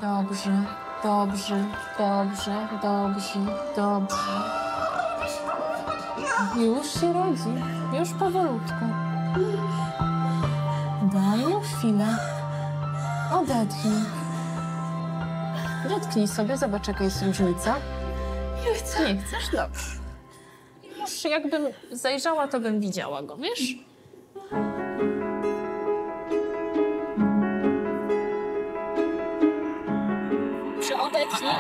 Dobrze, dobrze, dobrze, dobrze, dobrze. Już się rodzi, już powolutku. Daj mu chwilę. Odetchnij. Dotknij sobie, zobacz, jaka jest różnica. Nie chcę. Nie chcesz? Dobrze. Już jakbym zajrzała, to bym widziała go, wiesz? Odetchnij.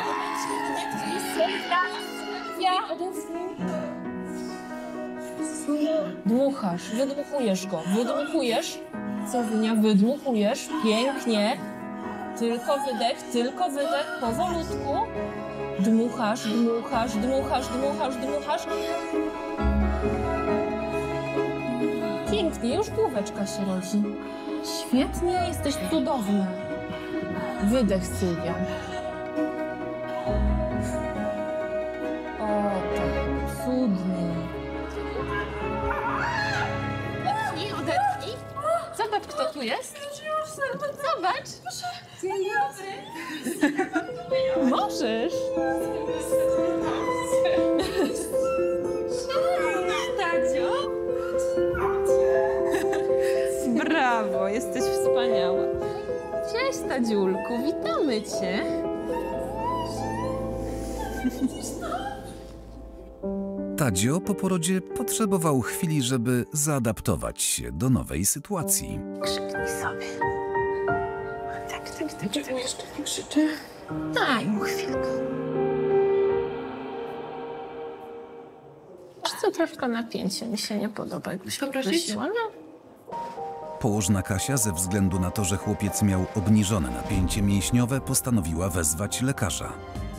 Dmuchasz, wydmuchujesz go, wydmuchujesz. Słownia, wydmuchujesz, pięknie. Tylko wydech, powolutku. Dmuchasz, dmuchasz, dmuchasz, dmuchasz, dmuchasz. Pięknie, już główeczka się rodzi. Świetnie, jesteś cudowna. Wydech, Sylwia. O, tak, cudnie. Odetchnij. Zobacz, kto tu jest. Zobacz. Dzień dobry. Możesz. Tadzio. Brawo, jesteś wspaniała. Cześć, Tadziulku, witamy cię. Tadzio po porodzie potrzebował chwili, żeby zaadaptować się do nowej sytuacji. Krzyknij sobie. Tak. Czego jeszcze nie krzyczę? Daj mu chwilkę. Wiesz co, troszkę napięcie mi się nie podoba, jakbyś poprosiła. Położna Kasia ze względu na to, że chłopiec miał obniżone napięcie mięśniowe, postanowiła wezwać lekarza.